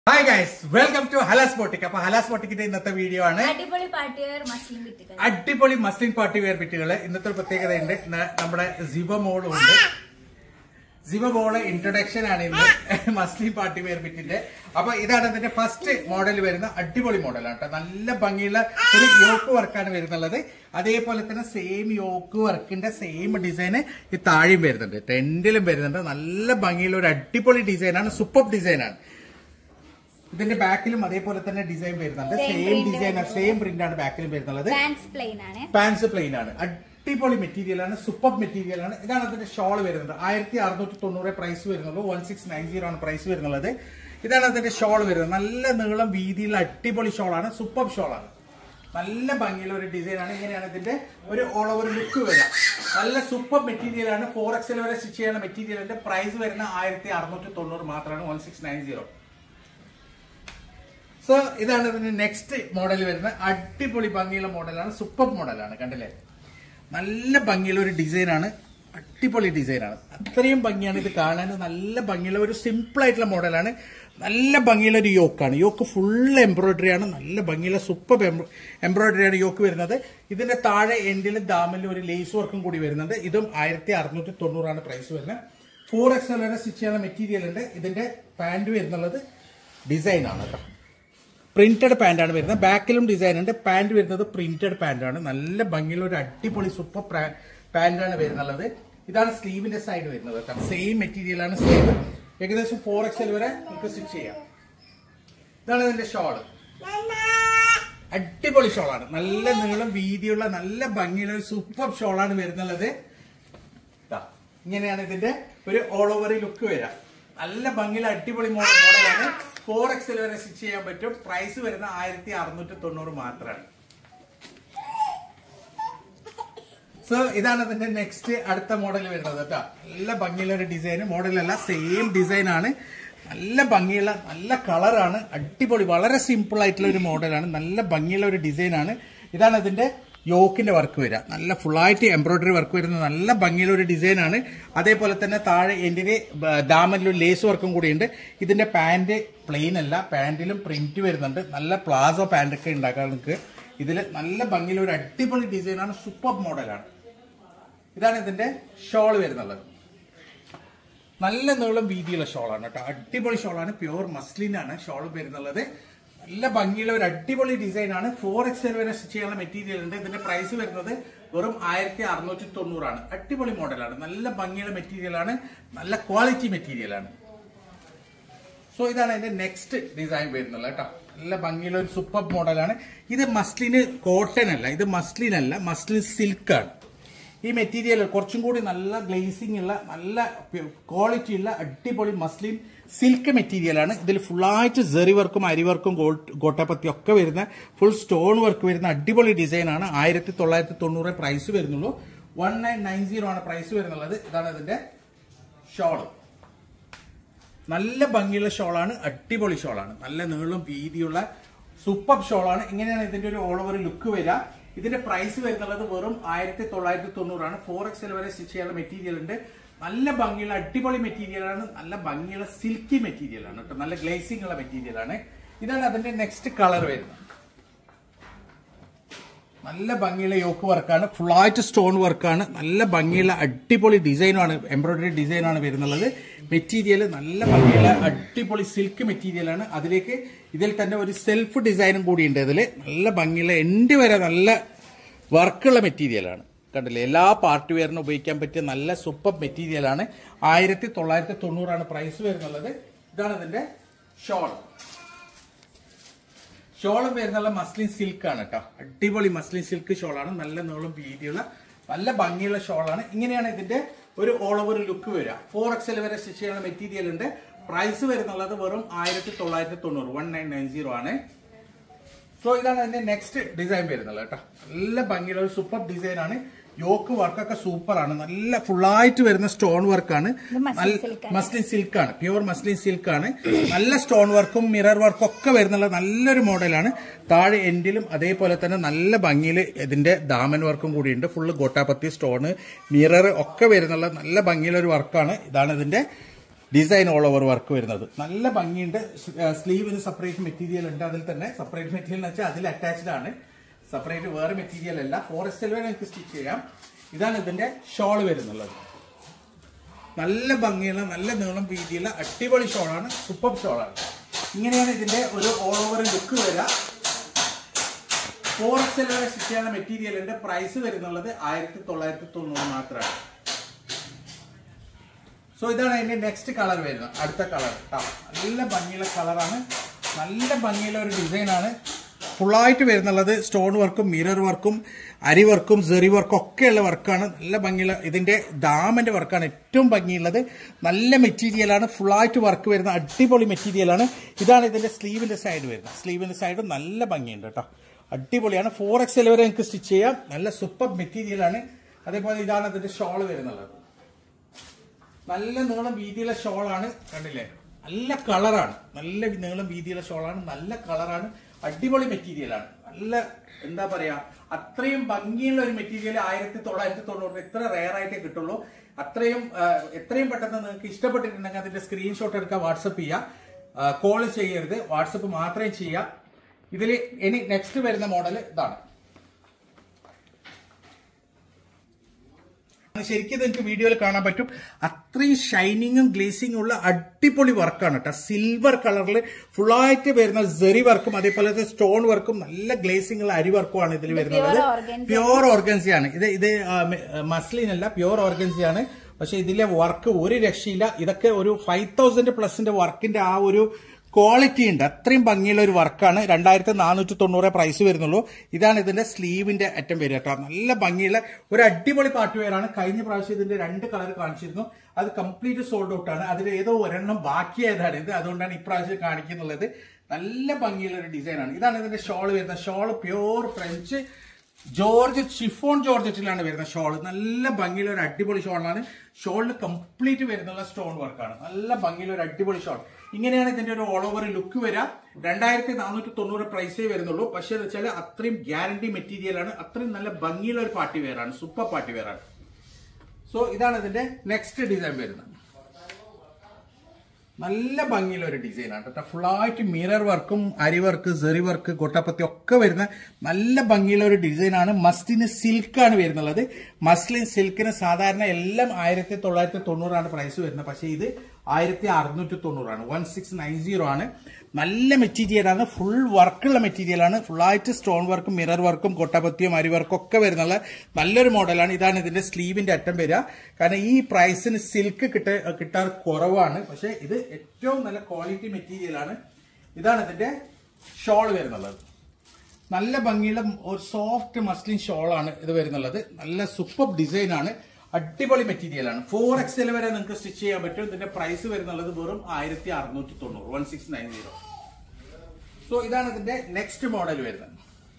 Hi guys, welcome to Halas Boutique. അപ്പോൾ ഹലാസ് ബോട്ടിക്കിന്റെ ഇന്നത്തെ video ആണ് അടിപൊളി പാർട്ടി വെയർ മസ്ലിൻ ബിറ്റുകൾ. അടിപൊളി മസ്ലിൻ പാർട്ടി വെയർ ബിറ്റുകൾ. ഇന്നത്തെ ഒരു പ്രത്യേകതയുണ്ട്, നമ്മുടെ സിവ മോളും ഉണ്ട്. സിവ മോള് ഇൻട്രൊഡക്ഷൻ ആണ് ഇന്ന് മസ്ലിൻ പാർട്ടി വെയർ ബിറ്റിന്റെ. അപ്പൊ ഇതാണ് ഇതിന്റെ ഫസ്റ്റ് മോഡൽ വരുന്ന അടിപൊളി മോഡലാണ് കേട്ടോ. നല്ല ഭംഗിയുള്ള ഒരു യോക്ക് വർക്കാണ് വരുന്നുള്ളത്. അതേപോലെ തന്നെ സെയിം യോക്ക് വർക്കിന്റെ സെയിം ഡിസൈന് ഈ താഴെയും വരുന്നുണ്ട്, ടെൻഡിലും വരുന്നുണ്ട്. നല്ല ഭംഗിയുള്ള ഒരു അടിപൊളി ഡിസൈനാണ്, സൂപ്പർ ഡിസൈനാണ്. ഇതിന്റെ ബാക്കിലും അതേപോലെ തന്നെ ഡിസൈൻ വരുന്നുണ്ട്. സെയിം ഡിസൈൻ സെയിം പ്രിന്റ് ആണ് ബാക്കിലും വരുന്നത്. പാൻസ് പ്ലെയിൻ ആണ്. അടിപൊളി മെറ്റീരിയൽ ആണ്, സൂപ്പർ മെറ്റീരിയൽ ആണ്. ഇതാണ് അതിന്റെ ഷോൾ വരുന്നത്. 1690 പ്രൈസ് വരുന്നുള്ളൂ. 1690 ആണ് പ്രൈസ് വരുന്നത്. ഇതാണ് അതിന്റെ ഷോൾ വരുന്നത്. നല്ല നീളം വീതിയുള്ള അടിപൊളി ഷോളാണ്, സൂപ്പർ ഷോളാണ്. നല്ല ഭംഗിയുള്ള ഒരു ഡിസൈൻ ആണ്. ഇങ്ങനെയാണ് ഇതിന്റെ ഒരു ഓൾ ഓവർ ലുക്ക് വരിക. നല്ല സൂപ്പർ മെറ്റീരിയൽ ആണ്. 4XL വരെ സ്റ്റിച്ച് ചെയ്യുന്ന മെറ്റീരിയലിന്റെ പ്രൈസ് വരുന്ന 1690 മാത്രമാണ്. 1690. സോ ഇതാണ് ഇതിന്റെ നെക്സ്റ്റ് മോഡൽ വരുന്നത്. അടിപൊളി ഭംഗിയുള്ള മോഡലാണ്, സൂപ്പർ മോഡലാണ്. കണ്ടില്ലേ, നല്ല ഭംഗിയുള്ള ഒരു ഡിസൈനാണ്, അടിപൊളി ഡിസൈനാണ്. അത്രയും ഭംഗിയാണ് ഇത് കാണാൻ. നല്ല ഭംഗിയുള്ള ഒരു സിമ്പിൾ ആയിട്ടുള്ള മോഡലാണ്. നല്ല ഭംഗിയുള്ള ഒരു യോക്കാണ്. യോക്ക് ഫുൾ എംബ്രോയിഡറി ആണ്. നല്ല ഭംഗിയുള്ള സൂപ്പർ എംബ്രോയിഡറി ആണ് യോക്ക് വരുന്നത്. ഇതിന്റെ താഴെ എൻഡിലും ദാമിലും ഒരു ലേസ് വർക്കും കൂടി വരുന്നുണ്ട്. ഇതും 1690 ആണ് പ്രൈസ് വരുന്നത്. 4XL വരെ സ്റ്റിച്ച് ചെയ്യുന്ന മെറ്റീരിയൽ ഉണ്ട്. ഇതിന്റെ പാന്റ് വരുന്നുള്ളത് ഡിസൈൻ ആണ് കേട്ടോ. പ്രിന്റഡ് പാന്റ് ആണ് വരുന്നത്. ബാക്കിലും ഡിസൈൻ ഉണ്ട്. പാന്റ് വരുന്നത് പ്രിന്റഡ് പാന്റ് ആണ്. നല്ല ഭംഗിയുള്ള ഒരു അടിപൊളി സൂപ്പർ പാന്റ് ആണ് വരുന്നുള്ളത്. ഇതാണ് സ്ലീവിന്റെ സൈഡ് വരുന്നത് കേട്ടോ. സെയിം മെറ്റീരിയൽ ആണ് സ്ലീവ്. ഏകദേശം 4XL വരെ നമുക്ക് സ്റ്റിച്ച് ചെയ്യാം. ഇതാണ് ഇതിന്റെ ഷോള്. അടിപൊളി ഷോളാണ്. നല്ല നീളം വീതിയുള്ള നല്ല ഭംഗിയുള്ള ഒരു സൂപ്പർ ഷോളാണ് വരുന്നുള്ളത്. ഇങ്ങനെയാണ് ഇതിന്റെ ഒരു ഓൾ ഓവർ ലുക്ക് വരാം. നല്ല ഭംഗിയുള്ള അടിപൊളി മോഡലാണ്. 4XL വരെ സ്റ്റിച്ച് ചെയ്യാൻ പറ്റും. പ്രൈസ് വരുന്ന 1690 മാത്രമാണ്. സോ ഇതാണ് ഇതിന്റെ നെക്സ്റ്റ് അടുത്ത മോഡൽ വരുന്നത് കേട്ടോ. നല്ല ഭംഗിയുള്ള ഒരു ഡിസൈൻ. മോഡലല്ല, സെയിം ഡിസൈൻ ആണ്. നല്ല ഭംഗിയുള്ള നല്ല കളറാണ്. അടിപൊളി, വളരെ സിമ്പിൾ ആയിട്ടുള്ള ഒരു മോഡലാണ്. നല്ല ഭംഗിയുള്ള ഒരു ഡിസൈൻ ആണ്. ഇതാണ് ഇതിന്റെ യോക്കിന്റെ വർക്ക് വരിക. നല്ല ഫുള്ളായിട്ട് എംബ്രോയിഡറി വർക്ക് വരുന്ന നല്ല ഭംഗിയുള്ള ഒരു ഡിസൈൻ ആണ്. അതേപോലെ തന്നെ താഴെ എന്തിന് ദാമനിലും ലേസ് വർക്കും കൂടിയുണ്ട്. ഇതിന്റെ പാന്റ് പ്ലെയിൻ അല്ല, പാന്റിലും പ്രിന്റ് വരുന്നുണ്ട്. നല്ല പ്ലാസോ പാന്റ് ഒക്കെ ഉണ്ടാക്കാൻ നിങ്ങൾക്ക് ഇതില് നല്ല ഭംഗിയുള്ള ഒരു അടിപൊളി ഡിസൈനാണ്, സൂപ്പർ മോഡലാണ്. ഇതാണ് ഇതിന്റെ ഷോൾ വരുന്നത്. നല്ല നീളം വീതിയുള്ള ഷോളാണ് കേട്ടോ. അടിപൊളി ഷോളാണ്. പ്യൂർ മസ്ലിൻ ആണ് ഷോൾ വരുന്നുള്ളത്. നല്ല ഭംഗിയുള്ള ഒരു അടിപൊളി ഡിസൈൻ ആണ്. 4XL വരെ സ്റ്റിച്ച് ചെയ്യാനുള്ള മെറ്റീരിയൽ ഉണ്ട്. ഇതിന്റെ പ്രൈസ് വരുന്നത് വെറും 1690 ആണ്. അടിപൊളി മോഡലാണ്. നല്ല ഭംഗിയുള്ള മെറ്റീരിയൽ ആണ്. നല്ല ക്വാളിറ്റി മെറ്റീരിയൽ ആണ്. സോ ഇതാണ് അതിന്റെ നെക്സ്റ്റ് ഡിസൈൻ വരുന്നത് കേട്ടോ. നല്ല ഭംഗിയുള്ള ഒരു സൂപ്പർ മോഡലാണ്. ഇത് മസ്ലിന് കോട്ടൺ അല്ല, ഇത് മസ്ലിൻ അല്ല, മസ്ലിൻ സിൽക്ക് ആണ്. ഈ മെറ്റീരിയൽ കുറച്ചും കൂടി നല്ല ഗ്ലേസിംഗ് ഉള്ള നല്ല ക്വാളിറ്റി ഉള്ള അടിപൊളി മസ്ലിൻ സിൽക്ക് മെറ്റീരിയൽ ആണ്. ഇതിൽ ഫുള്ളായിട്ട് സെറി വർക്കും അരിവർക്കും ഗോട്ടാപ്പത്തി ഒക്കെ വരുന്ന ഫുൾ സ്റ്റോൺ വർക്ക് വരുന്ന അടിപൊളി ഡിസൈൻ ആണ്. 1990 പ്രൈസ് വരുന്നുള്ളൂ. 1990 ആണ് പ്രൈസ് വരുന്നുള്ളത്. ഇതാണ് ഇതിന്റെ ഷോള്. നല്ല ഭംഗിയുള്ള ഷോളാണ്, അടിപൊളി ഷോളാണ്. നല്ല നീളം വീതിയുള്ള സൂപ്പർ ഷോളാണ്. ഇങ്ങനെയാണ് ഇതിന്റെ ഒരു ഓൾ ഓവർ ലുക്ക് വരിക. ഇതിന്റെ പ്രൈസ് വരുന്നുള്ളത് വെറും 1990 ആണ്. 4XL വരെ സ്റ്റിച്ച് ചെയ്യാനുള്ള മെറ്റീരിയൽ ഉണ്ട്. നല്ല ഭംഗിയുള്ള അടിപൊളി മെറ്റീരിയൽ ആണ്. നല്ല ഭംഗിയുള്ള സിൽക്കി മെറ്റീരിയൽ ആണ് കേട്ടോ. നല്ല ഗ്ലേസിംഗ് ഉള്ള മെറ്റീരിയൽ ആണ്. ഇതാണ് അതിന്റെ നെക്സ്റ്റ് കളർ വരുന്നത്. നല്ല ഭംഗിയുള്ള യോക്ക് വർക്കാണ്. ഫുള്ളായിട്ട് സ്റ്റോൺ വർക്കാണ്. നല്ല ഭംഗിയുള്ള അടിപൊളി ഡിസൈനാണ്, എംബ്രോയിഡറി ഡിസൈനാണ് വരുന്നുള്ളത്. മെറ്റീരിയൽ നല്ല ഭംഗിയുള്ള അടിപൊളി സിൽക്ക് മെറ്റീരിയൽ ആണ്. അതിലേക്ക് ഇതിൽ തന്നെ ഒരു സെൽഫ് ഡിസൈനും കൂടി ഉണ്ട്. ഇതിൽ നല്ല ഭംഗിയുള്ള എൻഡ് വരെ നല്ല വർക്കുള്ള മെറ്റീരിയലാണ്. കണ്ടില്ലേ, എല്ലാ പാർട്ടി വെയറിനും ഉപയോഗിക്കാൻ പറ്റിയ നല്ല സൂപ്പർ മെറ്റീരിയലാണ്. 1990 ആണ് പ്രൈസ് വരുന്നുള്ളത്. ഇതാണ് ഇതിന്റെ ഷോൾ. ഷോളും വരുന്നുള്ള മസ്ലിൻ സിൽക്ക് ആണ് കേട്ടോ. അടിപൊളി മസ്ലിൻ സിൽക്ക് ഷോളാണ്. നല്ല നീളം വീതിയുള്ള നല്ല ഭംഗിയുള്ള ഷോളാണ്. ഇങ്ങനെയാണ് ഇതിന്റെ ഒരു ഓൾ ഓവർ ലുക്ക് വരിക. 4XL വരെ സ്റ്റിച്ച് ചെയ്യുന്ന മെറ്റീരിയൽ ഉണ്ട്. പ്രൈസ് വരുന്നുള്ളത് വെറും 1990, 1990 ആണ്. സോ ഇതാണ് അതിന്റെ നെക്സ്റ്റ് ഡിസൈൻ വരുന്നത് കേട്ടോ. നല്ല ഭംഗിയുള്ള ഒരു സൂപ്പർ ഡിസൈൻ ആണ്. യോക്ക് വർക്കൊക്കെ സൂപ്പർ ആണ്. നല്ല ഫുള്ളായിട്ട് വരുന്ന സ്റ്റോൺ വർക്കാണ്. മസ്ലിൻ സിൽക്ക് ആണ്, പ്യൂർ മസ്ലിൻ സിൽക്ക് ആണ്. നല്ല സ്റ്റോൺ വർക്കും മിറർ വർക്കും ഒക്കെ വരുന്നുള്ള നല്ലൊരു മോഡലാണ്. താഴെ എൻഡിലും അതേപോലെ തന്നെ നല്ല ഭംഗിയിൽ ഇതിന്റെ ദാമൻ വർക്കും കൂടിയുണ്ട്. ഫുള്ള് ഗോട്ടാപ്പത്തി സ്റ്റോണ് മിറർ ഒക്കെ വരുന്നുള്ള നല്ല ഭംഗിയുള്ള ഒരു വർക്കാണ്. ഇതാണ് ഇതിന്റെ ഡിസൈൻ ഓൾ ഓവർ വർക്ക് വരുന്നത്. നല്ല ഭംഗിയുണ്ട്. സ്ലീവിന് സെപ്പറേറ്റ് മെറ്റീരിയൽ ഉണ്ട്. അതിൽ തന്നെ സെപ്പറേറ്റ് മെറ്റീരിയൽ എന്ന് വെച്ചാൽ അതിൽ അറ്റാച്ച്ഡ് ആണ്, സെപ്പറേറ്റ് വേറെ മെറ്റീരിയൽ അല്ല. ഫോറസ്റ്റ് വരെ നിങ്ങൾക്ക് സ്റ്റിച്ച് ചെയ്യാം. ഇതാണ് ഇതിന്റെ ഷോൾ വരുന്നുള്ളത്. നല്ല ഭംഗിയുള്ള നല്ല നീളം വീതിയുള്ള അടിപൊളി ഷോളാണ്, സൂപ്പർ ഷോളാണ്. ഇങ്ങനെയാണ് ഇതിന്റെ ഒരു ഓൾ ഓവർ ലുക്ക് വരിക. 4XL വരെ സ്റ്റിച്ച് ചെയ്യാനുള്ള മെറ്റീരിയലിന്റെ പ്രൈസ് വരുന്നുള്ളത് 1990 മാത്രമാണ്. സോ ഇതാണ് അതിന്റെ നെക്സ്റ്റ് കളർ വരുന്നത്. അടുത്ത കളർ നല്ല ഭംഗിയുള്ള കളറാണ്, നല്ല ഭംഗിയുള്ള ഒരു ഡിസൈനാണ്. ഫുള്ളായിട്ട് വരുന്നുള്ളത് സ്റ്റോൺ വർക്കും മിറർ വർക്കും അരി വർക്കും സെറി വർക്കും ഒക്കെയുള്ള വർക്കാണ്. നല്ല ഭംഗിയുള്ള ഇതിന്റെ ദാമന്റെ വർക്കാണ് ഏറ്റവും ഭംഗിയുള്ളത്. നല്ല മെറ്റീരിയലാണ്, ഫുള്ളായിട്ട് വർക്ക് വരുന്ന അടിപൊളി മെറ്റീരിയലാണ്. ഇതാണ് ഇതിന്റെ സ്ലീവിന്റെ സൈഡ് വരുന്നത്. സ്ലീവിന്റെ സൈഡ് നല്ല ഭംഗിയുണ്ട് കേട്ടോ, അടിപൊളിയാണ്. 4XL വരെ നിങ്ങൾക്ക് സ്റ്റിച്ച് ചെയ്യാം. നല്ല സൂപ്പർ മെറ്റീരിയലാണ്. അതേപോലെ ഇതാണ് ഇതിന്റെ ഷോൾ വരുന്നുള്ളത്. നല്ല നീളം വീതിയുള്ള ഷോളാണ്, കണ്ടില്ലേ? നല്ല കളറാണ്, നല്ല നീളം വീതിയുള്ള ഷോളാണ്, നല്ല കളറാണ്, അടിപൊളി മെറ്റീരിയലാണ്. നല്ല എന്താ പറയാ, അത്രയും ഭംഗിയുള്ള ഒരു മെറ്റീരിയൽ 1990 ഇത്ര റെയർ ആയിട്ടേ കിട്ടുള്ളൂ. എത്രയും പെട്ടെന്ന് നിങ്ങൾക്ക് ഇഷ്ടപ്പെട്ടിട്ടുണ്ടെങ്കിൽ അതിന്റെ സ്ക്രീൻഷോട്ട് എടുക്കുക, വാട്സപ്പ് ചെയ്യുക. കോൾ ചെയ്യരുത്, വാട്സപ്പ് മാത്രമേ ചെയ്യുക. ഇതിൽ ഇനി നെക്സ്റ്റ് വരുന്ന മോഡൽ ഇതാണ്. ശരിക്കും നിങ്ങൾക്ക് വീഡിയോയിൽ കാണാൻ പറ്റും, അത്രയും ഷൈനിങ്ങും ഗ്ലേസിംഗും ഉള്ള അടിപൊളി വർക്കാണ് കേട്ടോ. സിൽവർ കളറിൽ ഫുള്ളായിട്ട് വരുന്ന സെറി വർക്കും അതേപോലെ സ്റ്റോൺ വർക്കും നല്ല ഗ്ലേസിംഗ് ഉള്ള അരി വർക്കുമാണ് ഇതിൽ വരുന്നത്. പ്യുവർ ഓർഗൻസിയാണ് ഇത് മസ്ലിൻ അല്ല, പ്യുവർ ഓർഗൻസിയാണ്. പക്ഷെ ഇതിലെ വർക്ക് ഒരു രക്ഷയില്ല. ഇതൊക്കെ ഒരു 5000 പ്ലസിന്റെ വർക്കിന്റെ ആ ഒരു ക്വാളിറ്റി ഉണ്ട്. അത്രയും ഭംഗിയുള്ള ഒരു വർക്കാണ്. 2490 പ്രൈസ് വരുന്നുള്ളൂ. ഇതാണ് ഇതിന്റെ സ്ലീവിന്റെ അറ്റം വരിക കേട്ടോ. നല്ല ഭംഗിയുള്ള ഒരു അടിപൊളി പാർട്ടി വെയർ ആണ്. കഴിഞ്ഞ പ്രാവശ്യം ഇതിന്റെ 2 കളർ കാണിച്ചിരുന്നു, അത് കംപ്ലീറ്റ് സോൾഡ് ഔട്ട് ആണ്. അതിൽ ഏതോ ഒരെണ്ണം ബാക്കിയായതാണ് ഇത്, അതുകൊണ്ടാണ് ഇപ്രാവശ്യം കാണിക്കുന്നുള്ളത്. നല്ല ഭംഗിയുള്ള ഒരു ഡിസൈൻ ആണ്. ഇതാണ് ഇതിന്റെ ഷോൾ വരുന്നത്. ഷോൾ പ്യൂർ ഫ്രഞ്ച് ഷിഫോൺ ജോർജറ്റിലാണ് വരുന്ന ഷോൾ. നല്ല ഭംഗിയുള്ള ഒരു അടിപൊളി ഷോളാണ്. ഷോളിന് കംപ്ലീറ്റ് വരുന്നുള്ള സ്റ്റോൺ വർക്കാണ്. നല്ല ഭംഗിയുള്ള ഒരു അടിപൊളി ഷോൾ. ഇങ്ങനെയാണ് ഇതിന്റെ ഒരു ഓൾ ഓവർ ലുക്ക് വരിക. 2490 പ്രൈസേ വരുന്നുള്ളൂ. പക്ഷേ എന്ന് വെച്ചാൽ അത്രയും ഗ്യാരണ്ടി മെറ്റീരിയൽ ആണ്. അത്രയും നല്ല ഭംഗിയുള്ള ഒരു പാർട്ടി വെയർ ആണ്, സൂപ്പർ പാർട്ടി വെയർ ആണ്. സോ ഇതാണ് ഇതിന്റെ നെക്സ്റ്റ് ഡിസൈൻ വരുന്നത്. നല്ല ഭംഗിയുള്ള ഒരു ഡിസൈനാണ് കേട്ടോ. ഫുള്ളായിട്ട് മിറർ വർക്കും അരി വർക്ക് സെറി വർക്ക് കൊട്ടപ്പത്തി ഒക്കെ വരുന്ന നല്ല ഭംഗിയുള്ള ഒരു ഡിസൈനാണ്. മസ്ലിന് സിൽക്കാണ് വരുന്നുള്ളത്. മസ്ലിൻ സിൽക്കിന് സാധാരണ എല്ലാം 1990 പ്രൈസ് വരുന്നത്. പക്ഷേ ഇത് 1690 1690 ആണ്. നല്ല മെറ്റീരിയലാണ്, ഫുൾ വർക്കുള്ള മെറ്റീരിയലാണ്. ഫുള്ളായിട്ട് സ്റ്റോൺ വർക്കും മിറർ വർക്കും കൊട്ടപ്പത്തിയും അരി വർക്കും ഒക്കെ വരുന്നുള്ള നല്ലൊരു മോഡലാണ്. ഇതാണ് ഇതിന്റെ സ്ലീവിന്റെ അറ്റം വരിക. കാരണം ഈ പ്രൈസിന് സിൽക്ക് കിട്ടാൻ കുറവാണ്. പക്ഷെ ഇത് ഏറ്റവും നല്ല ക്വാളിറ്റി മെറ്റീരിയലാണ്. ഇതാണ് ഇതിന്റെ ഷോൾ വരുന്നുള്ളത്. നല്ല ഭംഗിയുള്ള ഒരു സോഫ്റ്റ് മസ്ലിൻ ഷോളാണ് ഇത് വരുന്നുള്ളത്. നല്ല സൂപ്പർ ഡിസൈൻ ആണ്, അടിപൊളി മെറ്റീരിയലാണ്. 4XL വരെ നിങ്ങൾക്ക് സ്റ്റിച്ച് ചെയ്യാൻ പറ്റും. ഇതിന്റെ പ്രൈസ് വരുന്നുള്ളത് വെറും 1690 1690. സോ ഇതാണ് ഇതിന്റെ നെക്സ്റ്റ് മോഡൽ വരുന്നത്.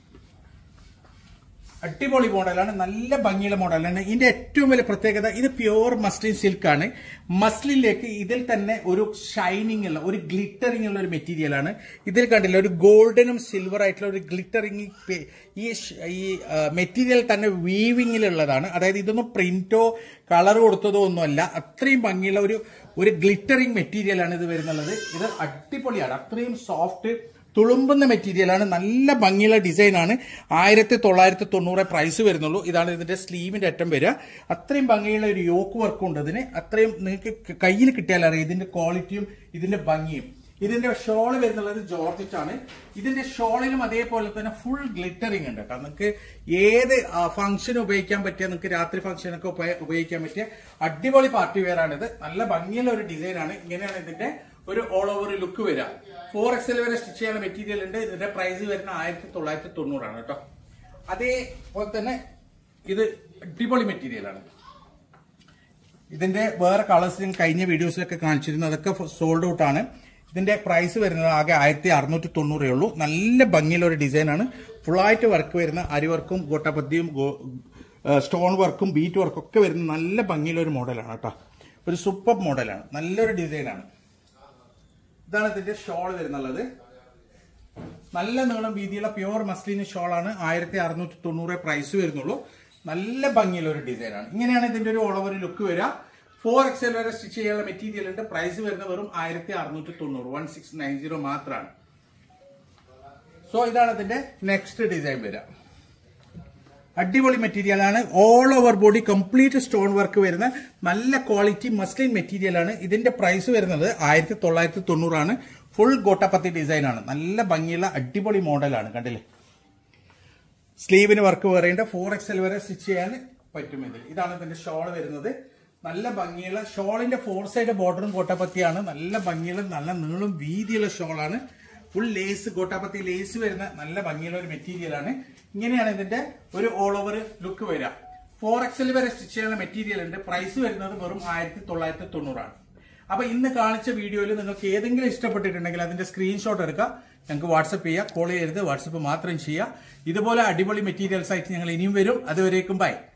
അടിപൊളി മോഡലാണ്, നല്ല ഭംഗിയുള്ള മോഡലാണ്. ഇതിന്റെ ഏറ്റവും വലിയ പ്രത്യേകത ഇത് പ്യുവർ മസ്ലിൻ സിൽക്കാണ്. മസ്ലിനിലേക്ക് ഇതിൽ തന്നെ ഒരു ഷൈനിങ് ഉള്ള ഒരു ഗ്ലിറ്ററിംഗ് ഉള്ള ഒരു മെറ്റീരിയലാണ്. ഇതിൽ കണ്ടില്ല, ഒരു ഗോൾഡനും സിൽവർ ആയിട്ടുള്ള ഒരു ഗ്ലിറ്ററിംഗ് ഈ മെറ്റീരിയൽ തന്നെ വീവിങ്ങിലുള്ളതാണ്. അതായത് ഇതൊന്നും പ്രിന്റോ കളർ കൊടുത്തതോ ഒന്നുമല്ല. അത്രയും ഭംഗിയുള്ള ഒരു ഗ്ലിറ്ററിംഗ് മെറ്റീരിയലാണ് ഇത് വരുന്നുള്ളത്. ഇത് അടിപൊളിയാണ്, അത്രയും സോഫ്റ്റ് തുളുമ്പുന്ന മെറ്റീരിയലാണ്. നല്ല ഭംഗിയുള്ള ഡിസൈനാണ്. 1990 പ്രൈസ് വരുന്നുള്ളൂ. ഇതാണ് ഇതിന്റെ സ്ലീവിന്റെ അറ്റം വരിക. അത്രയും ഭംഗിയുള്ള ഒരു യോക്ക് വർക്കും ഉണ്ട് ഇതിന്. അത്രയും നിങ്ങൾക്ക് കയ്യിൽ കിട്ടിയാൽ അറിയാം ഇതിന്റെ ക്വാളിറ്റിയും ഇതിന്റെ ഭംഗിയും. ഇതിന്റെ ഷോൾ വരുന്നുള്ളത് ജോർജറ്റ് ആണ്. ഇതിന്റെ ഷോളിലും അതേപോലെ തന്നെ ഫുൾ ഗ്ലിറ്ററിംഗ് ഉണ്ട് കേട്ടോ. നിങ്ങൾക്ക് ഏത് ഫംഗ്ഷന് ഉപയോഗിക്കാൻ പറ്റിയ, നിങ്ങൾക്ക് രാത്രി ഫംഗ്ഷനൊക്കെ ഉപയോഗിക്കാൻ പറ്റിയ അടിപൊളി പാർട്ടി വെയർ ആണിത്. നല്ല ഭംഗിയുള്ള ഒരു ഡിസൈനാണ്. ഇങ്ങനെയാണ് ഇതിന്റെ ഒരു ഓൾ ഓവർ ലുക്ക് വരിക. 4XL വരെ സ്റ്റിച്ച് ചെയ്യാനുള്ള മെറ്റീരിയൽ ഉണ്ട്. ഇതിന്റെ പ്രൈസ് വരുന്ന 1990 കേട്ടോ. അതേപോലെ തന്നെ ഇത് അടിപൊളി മെറ്റീരിയലാണ്. ഇതിന്റെ വേറെ കളേഴ്സ് ഞാൻ കഴിഞ്ഞ വീഡിയോസിലൊക്കെ കാണിച്ചിരുന്നു, അതൊക്കെ സോൾഡ് ഔട്ട് ആണ്. ഇതിന്റെ പ്രൈസ് വരുന്നത് ആകെ 1690 ഉള്ളൂ. നല്ല ഭംഗിയുള്ള ഒരു ഡിസൈനാണ്. ഫുള്ളായിട്ട് വർക്ക് വരുന്ന അരി വർക്കും ഗോട്ടാപത്തിയും സ്റ്റോൺ വർക്കും ബീറ്റ് വർക്കും ഒക്കെ വരുന്ന നല്ല ഭംഗിയുള്ള ഒരു മോഡലാണ് കേട്ടോ. ഒരു സൂപ്പർ മോഡലാണ്, നല്ലൊരു ഡിസൈനാണ്. ഇതാണ് ഇതിന്റെ ഷോൾ വരുന്നുള്ളത്. നല്ല നീളം വീതിയുള്ള പ്യുവർ മസ്ലിൻ ഷോളാണ്. 1690 പ്രൈസ് വരുന്നുള്ളൂ. നല്ല ഭംഗിയുള്ള ഒരു ഡിസൈനാണ്. ഇങ്ങനെയാണ് ഇതിന്റെ ഒരു ഓൾ ഓവർ ലുക്ക് വരിക. 4XL വരെ സ്റ്റിച്ച് ചെയ്യാനുള്ള മെറ്റീരിയൽ ഉണ്ട്. പ്രൈസ് വരുന്നത് വെറും 1690, 1690 മാത്രമാണ്. സോ ഇതാണ് ഇതിന്റെ നെക്സ്റ്റ് ഡിസൈൻ വരിക. അടിപൊളി മെറ്റീരിയൽ ആണ്. All over body complete stone work വരുന്ന നല്ല ക്വാളിറ്റി മസ്ലിൻ മെറ്റീരിയൽ ആണ്. ഇതിന്റെ പ്രൈസ് വരുന്നത് 1990 ആണ്. ഫുൾ ഗോട്ടാപത്തി ഡിസൈൻ ആണ്. നല്ല ഭംഗിയുള്ള അടിപൊളി മോഡലാണ്. കണ്ടില്ലേ, സ്ലീവിന് വർക്ക് പറയേണ്ട 4XL വരെ സ്റ്റിച്ച് ചെയ്യാൻ പറ്റും. ഇതാണ് ഇതിന്റെ ഷോൾ വരുന്നത്. നല്ല ഭംഗിയുള്ള ഷോളിന്റെ 4 സൈഡ് ബോർഡറും ഗോട്ടാപത്തിയാണ്. നല്ല ഭംഗിയുള്ള നല്ല നീളും വീതിയുള്ള ഷോളാണ്. ഫുൾ ലേസ് ഗോട്ടാപത്തി ലേസ് വരുന്ന നല്ല ഭംഗിയുള്ള ഒരു മെറ്റീരിയൽ ആണ്. ഇങ്ങനെയാണ് ഇതിന്റെ ഒരു ഓൾ ഓവർ ലുക്ക് വരിക. 4XL വരെ സ്റ്റിച്ച് ചെയ്യാനുള്ള മെറ്റീരിയൽ ഉണ്ട്. പ്രൈസ് വരുന്നത് വെറും 1990 ആണ്. അപ്പൊ ഇന്ന് കാണിച്ച വീഡിയോയിൽ നിങ്ങൾക്ക് ഏതെങ്കിലും ഇഷ്ടപ്പെട്ടിട്ടുണ്ടെങ്കിൽ അതിന്റെ സ്ക്രീൻഷോട്ട് എടുക്കുക, ഞങ്ങൾക്ക് വാട്സപ്പ് ചെയ്യുക. കോൾ ചെയ്യരുത്, വാട്സപ്പ് മാത്രം ചെയ്യുക. ഇതുപോലെ അടിപൊളി മെറ്റീരിയൽസ് ആയിട്ട് ഞങ്ങൾ ഇനിയും വരും. അതുവരേക്കും ബൈ.